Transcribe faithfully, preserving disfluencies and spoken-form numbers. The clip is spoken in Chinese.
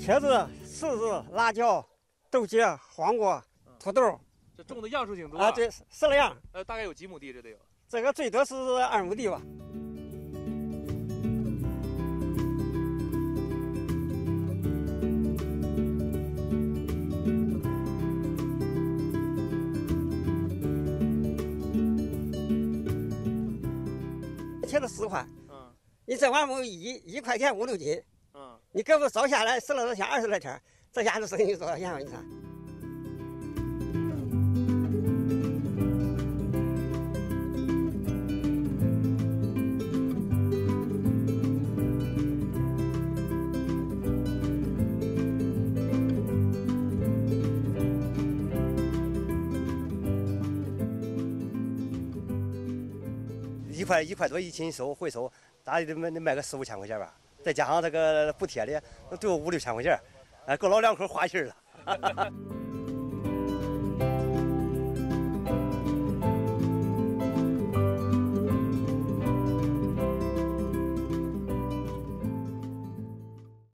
茄子、柿子、辣椒、豆角、黄瓜、土豆。 这种的样数挺多啊，对，十来样。 呃，大概有几亩地？这得有。 这个最多是二亩地吧。茄子十块， 嗯， 你这玩意儿一一块钱五六斤， 嗯， 你搁不烧下来十来多天、二十来天，这家伙生意多少钱吧？你看。 一块一块多一斤收回收，大约得卖得卖个四五千块钱吧，再加上这个补贴的，都有五六千块钱，哎，够老两口花心了。